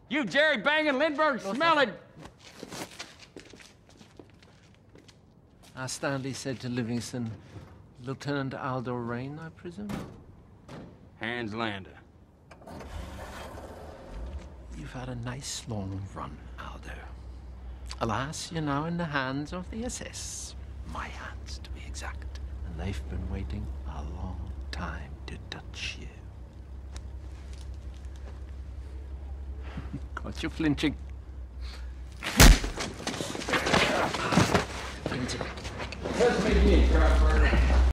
You Jerry banging Lindbergh smelling. Stanley said to Livingston, Lieutenant Aldo Raine, I presume? Hans Landa. You've had a nice long run, Aldo. Alas, you're now in the hands of the SS. My hands, to be exact. And they've been waiting a long time to touch you. Got you flinching. Let's make me a crap burger.